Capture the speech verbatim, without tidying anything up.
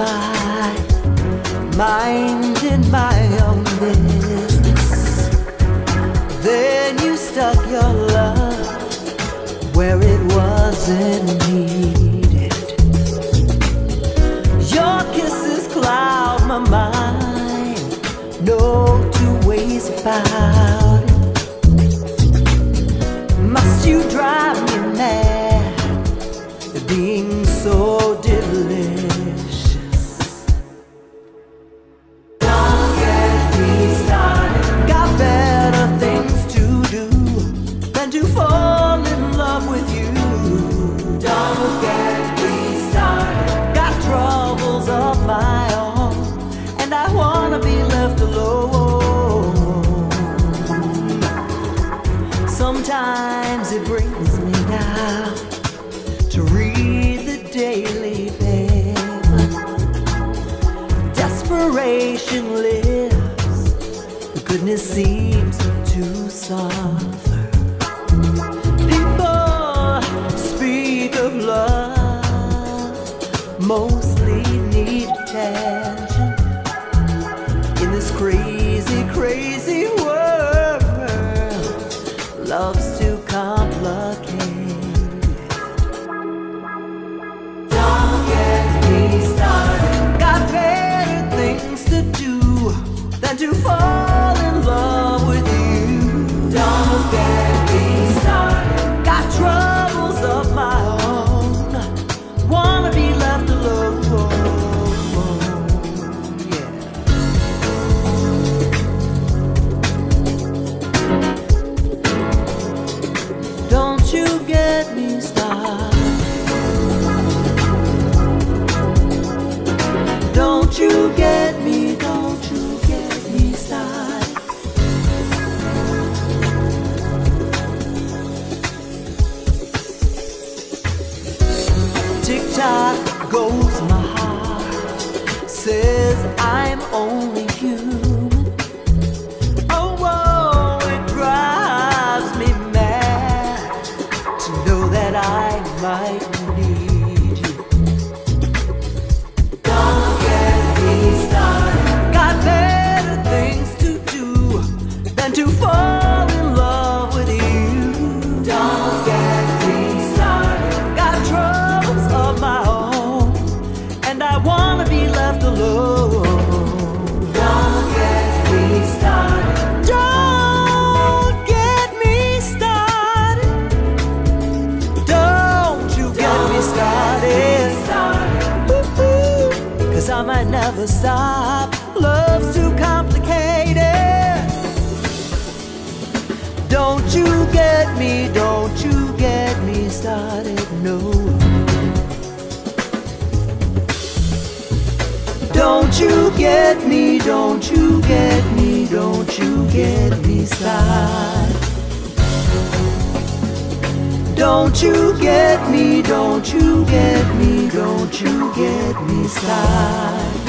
my minding my own business. Then you stuck your love where it wasn't needed. Your kisses cloud my mind, no two ways about it. Must you drive me mad, being so delicious? Don't get me started. Got better things to do than to fall in love with you. Don't get me started. Got troubles of my own, and I wanna be left alone. Sometimes it brings me down to read the daily paper. Desperation lives, goodness seems to suffer. People speak of love, mostly need attention. In this crazy, crazy world, love's too complicated. Don't get me started. Got better things to do than to fall in love with you. Don't get me started. Got troubles of my own, wanna be left alone. Don't you get me started. Don't you get me, don't you get me started. Tick-tock goes my heart, says I'm only human. Oh, whoa, it drives me mad to know that I might need you. Don't get me started. Got better things to do than to fall in love with you. Don't get me started. Got troubles of my own, and I wanna be left alone. Don't get me started. Don't get me started. Don't you get me started. Ooh, 'cause I might never stop. Love's too complicated. Don't you get me, don't you get me started, no. Don't you get me, don't you get me, don't you get me started. Don't you get me, don't you get me, don't you get me started.